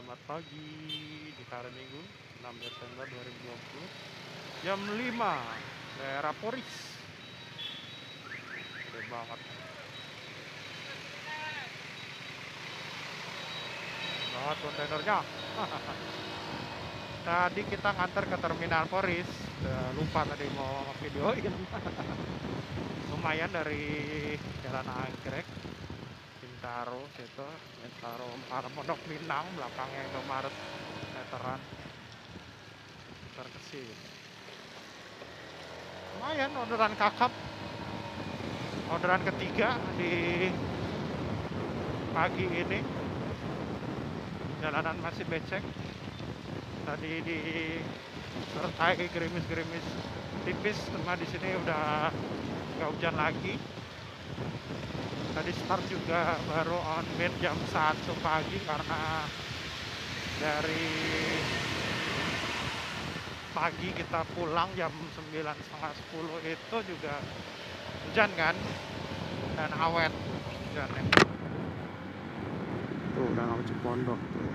Selamat pagi di hari Minggu 6 Desember 2020 jam 5 daerah Poris. Gede banget. Banget kontainernya. Tadi kita nganter ke terminal Poris. Lupa tadi mau videoin. Lumayan dari Jalan Anggrek, Bintaro situ, Bintaro arah Pondok Pinang, belakangnya Indomaret meteran terkesih. Lumayan orderan kakap, orderan ketiga di pagi ini. Jalanan masih becek. Tadi disertai gerimis-gerimis tipis, cuma di sini udah nggak hujan lagi. Tadi start juga baru on bed jam 1 pagi karena dari pagi kita pulang jam 9, setengah 10 itu juga hujan kan, dan awet hujannya. Tuh Danau Cipondok tuh.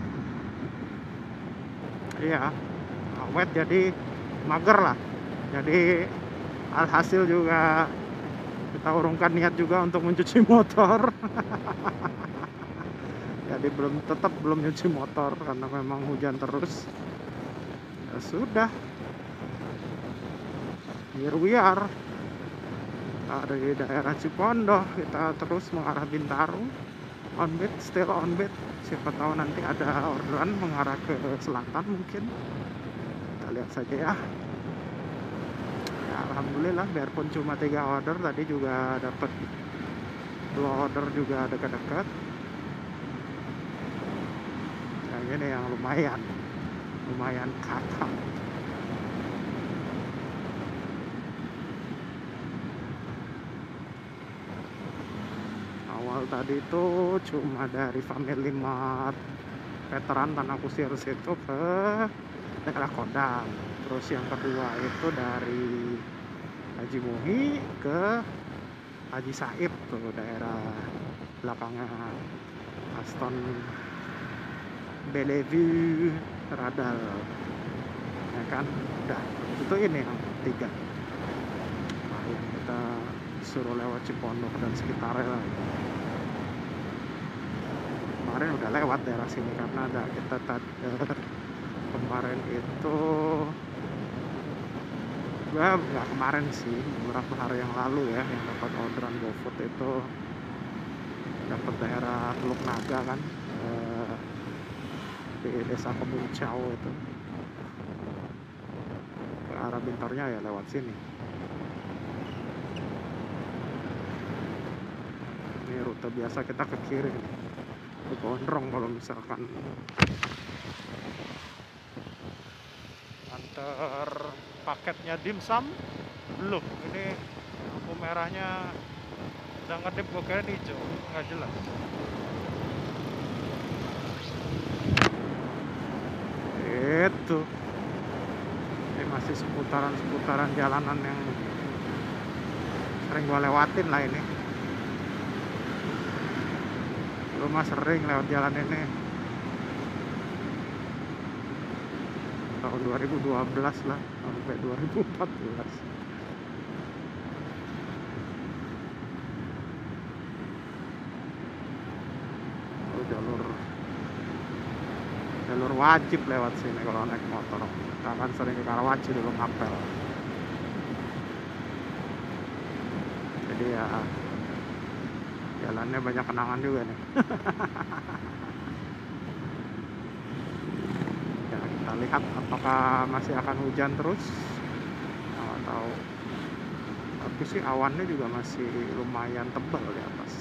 Iya, awet jadi mager lah. Jadi alhasil juga kita urungkan niat juga untuk mencuci motor. Jadi tetap belum nyuci motor karena memang hujan terus. Ya sudah, here we are. Dari daerah Cipondok kita terus mengarah Bintaro, on bed, still on bed. Siapa tahu nanti ada orderan mengarah ke selatan mungkin. Kita lihat saja ya. Ya alhamdulillah, biarpun cuma 3 order, tadi juga dapat 2 order juga dekat-dekat. Yang ini yang lumayan kakak. Awal tadi itu cuma dari Family Mart veteran Tanah Kusir situ ke daerah Kodam. Terus yang kedua itu dari Haji Muhi ke Haji Said tuh, daerah belakangnya Aston Bellevue Radal, ya kan. Udah, itu ini yang 3. Nah, yang kita suruh lewat Cipondok dan sekitarnya lah. Kemarin udah lewat daerah sini karena ada kita kemarin itu nggak kemarin sih, beberapa hari yang lalu ya, yang dapat orderan GoFood itu dapat daerah Teluk Naga kan, di desa Kemuncau itu. Ke arah Bintarnya ya lewat sini. Ini rute biasa kita ke kiri nih, ke Gondrong kalau misalkan antar paketnya dimsum. Belum, ini lampu merahnya udah ngedip, gue kira hijau, nggak jelas. Itu ini masih seputaran jalanan yang sering gue lewatin lah ini. Lu mah sering lewat jalan ini tahun 2012 lah sampai 2014. Jalur wajib lewat sini kalau naik motor. Kita kan sering ke Karawaci dulu ngapel. Jadi ya jalannya banyak kenangan juga nih. Ya kita lihat apakah masih akan hujan terus atau, tapi sih awannya juga masih lumayan tebal di atas.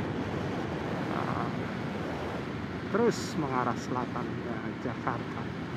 Terus mengarah selatan ya, Jakarta.